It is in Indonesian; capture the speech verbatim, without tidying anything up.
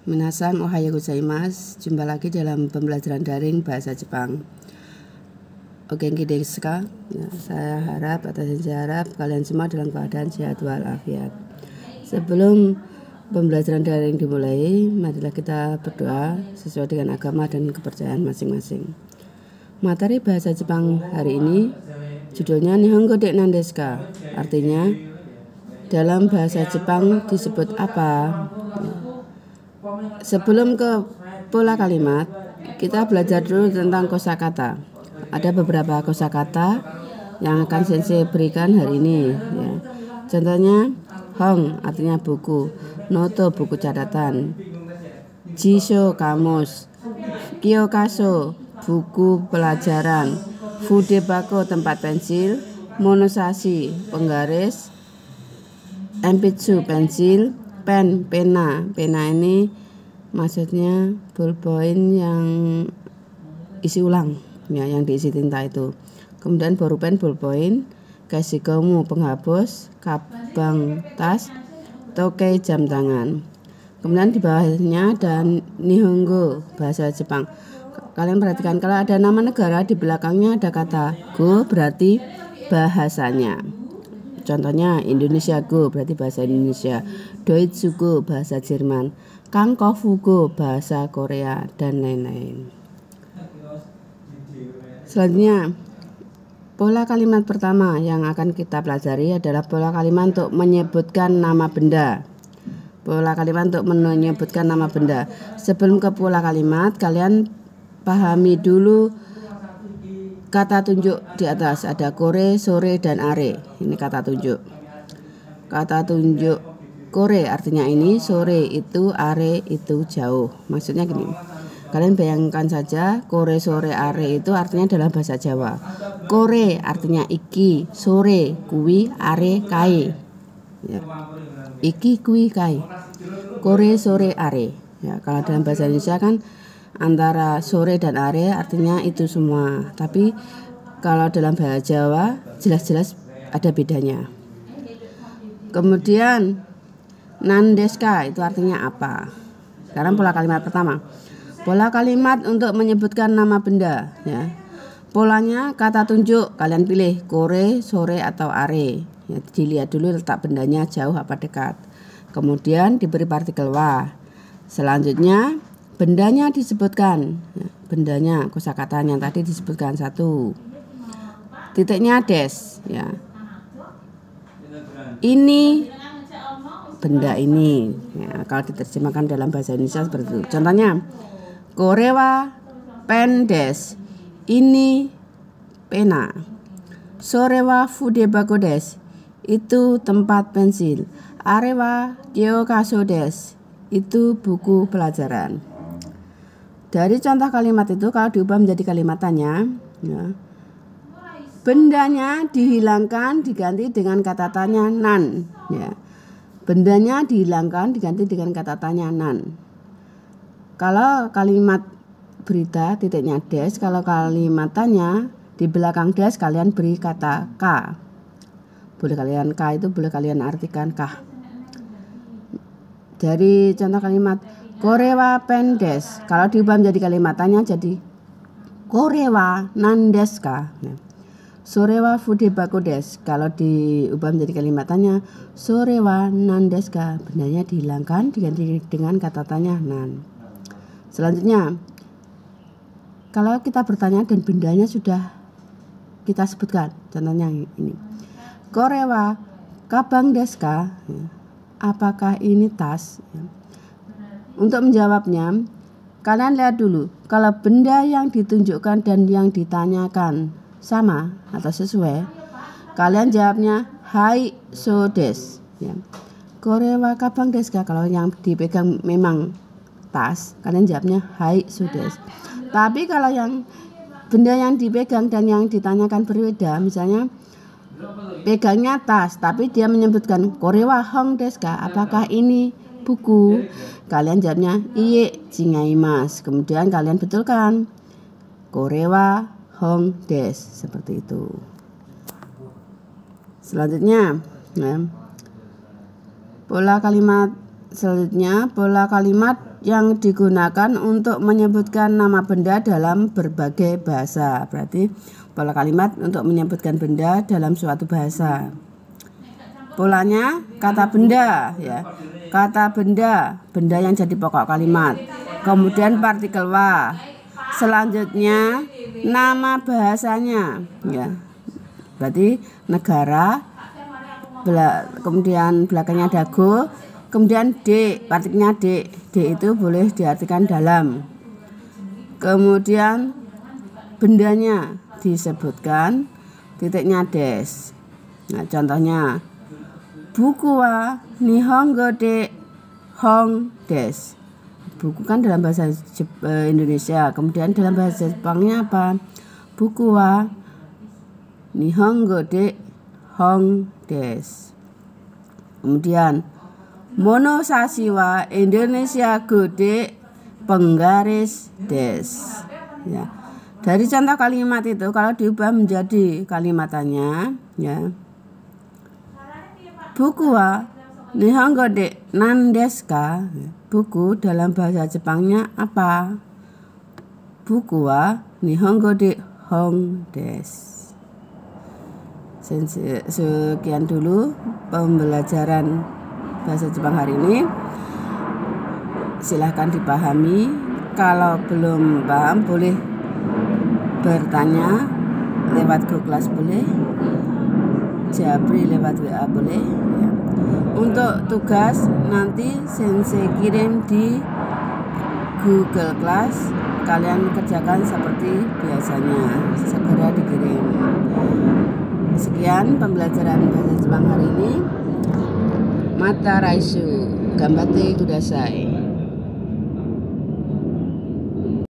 Minasan ohayo gozaimasu. Jumpa lagi dalam pembelajaran daring bahasa Jepang. Ogenki desu ka? Ya, saya harap atau saya harap kalian semua dalam keadaan sehat walafiat. Sebelum pembelajaran daring dimulai, marilah kita berdoa sesuai dengan agama dan kepercayaan masing-masing. Materi bahasa Jepang hari ini judulnya Nihongo de nan desu ka? Artinya dalam bahasa Jepang disebut apa? Ya. Sebelum ke pola kalimat, kita belajar dulu tentang kosakata. Ada beberapa kosakata yang akan sensei berikan hari ini. Ya. Contohnya, hong artinya buku, noto buku catatan, jisho kamus, kyokaso buku pelajaran, fudebako tempat pensil, monosashi penggaris, enpitsu pensil, pen pena. Pena ini maksudnya ballpoint yang isi ulang, ya, yang diisi tinta itu. Kemudian borupen ballpoint, kashikomu penghapus, kabang tas, tokei jam tangan. Kemudian di bawahnya ada nihongo bahasa Jepang. Kalian perhatikan kalau ada nama negara di belakangnya ada kata go berarti bahasanya. Contohnya Indonesia go berarti bahasa Indonesia, Deutsche go bahasa Jerman, Kangkofu go bahasa Korea, dan lain-lain. Selanjutnya, pola kalimat pertama yang akan kita pelajari adalah pola kalimat untuk menyebutkan nama benda. Pola kalimat untuk menyebutkan nama benda. Sebelum ke pola kalimat, kalian pahami dulu kata tunjuk di atas. Ada kore, sore, dan are. Ini kata tunjuk. Kata tunjuk kore artinya ini, sore itu, are itu jauh. Maksudnya gini. Kalian bayangkan saja kore, sore, are itu artinya dalam bahasa Jawa. Kore artinya iki, sore, kui, are, kai. Ya. Iki, kui, kai. Kore, sore, are. Ya, kalau dalam bahasa Indonesia kan antara sore dan are artinya itu semua. Tapi kalau dalam bahasa Jawa jelas-jelas ada bedanya. Kemudian nan desu ka itu artinya apa? Sekarang pola kalimat pertama. Pola kalimat untuk menyebutkan nama benda, ya. Polanya kata tunjuk, kalian pilih kore, sore, atau are. Ya, dilihat dulu letak bendanya jauh apa dekat. Kemudian diberi partikel wa. Selanjutnya bendanya disebutkan, ya, bendanya kosakatanya tadi disebutkan satu. Titiknya des, ya. Ini benda ini, ya, kalau diterjemahkan dalam bahasa Indonesia seperti itu. Contohnya, kore wa pen des. Ini pena. Sore wa fudebako des. Itu tempat pensil. Are wa kyokaso des. Itu buku pelajaran. Dari contoh kalimat itu kalau diubah menjadi kalimat tanya, ya, bendanya dihilangkan diganti dengan kata tanya nan. Ya. Bendanya dihilangkan diganti dengan kata tanya nan. Kalau kalimat berita titiknya des, kalau kalimat tanya di belakang des kalian beri kata ka. Boleh kalian ka itu boleh kalian artikan kah. Dari contoh kalimat kore wa pen desu. Kalau diubah menjadi kalimat tanya jadi kore wa nan desu ka. Nah. Sore wa fudebako desu. Kalau diubah menjadi kalimat tanya sore wa nan desu ka. Bendanya dihilangkan diganti dengan kata tanya nan. Selanjutnya, kalau kita bertanya dan bendanya sudah kita sebutkan. Contohnya ini. Kore wa kabang desu ka. Apakah ini tas? Untuk menjawabnya, kalian lihat dulu kalau benda yang ditunjukkan dan yang ditanyakan sama atau sesuai, kalian jawabnya hai so desu, ya. Kore wa kabang desu ka, kalau yang dipegang memang tas, kalian jawabnya hai so desu. Tapi kalau yang benda yang dipegang dan yang ditanyakan berbeda, misalnya pegangnya tas tapi dia menyebutkan kore wa hong desu ka, apakah ini buku? Kalian jawabnya iye jingaimasu. Kemudian kalian betulkan kore wa hong desu, seperti itu. Selanjutnya, ya, pola kalimat Selanjutnya, pola kalimat yang digunakan untuk menyebutkan nama benda dalam berbagai bahasa. Berarti pola kalimat untuk menyebutkan benda dalam suatu bahasa. Polanya kata benda, ya. Kata benda, benda yang jadi pokok kalimat. Kemudian partikel wa. Selanjutnya nama bahasanya, ya. Berarti negara, bela, kemudian belakangnya ada go. Kemudian D, partikelnya D. D itu boleh diartikan dalam. Kemudian bendanya disebutkan, titiknya des. Nah, contohnya buku wa nihongo de hong des. Buku kan dalam bahasa Jep- Indonesia. Kemudian dalam bahasa Jepangnya apa? Buku wa nihongo de hong des. Kemudian monosashi wa Indonesia go de penggaris des. Ya. Dari contoh kalimat itu kalau diubah menjadi kalimatannya, ya. Buku wa nihongo de nan desu ka? Buku dalam bahasa Jepangnya apa? Buku wa nihongo de hong desu. Sekian dulu pembelajaran bahasa Jepang hari ini. Silahkan dipahami. Kalau belum paham boleh bertanya lewat grup kelas, boleh japri lewat W A, boleh ya. Untuk tugas nanti sensei kirim di Google Class. Kalian kerjakan seperti biasanya, segera dikirim. Sekian pembelajaran bahasa Jepang hari ini. Mata Raisu, Gambate Kudasai.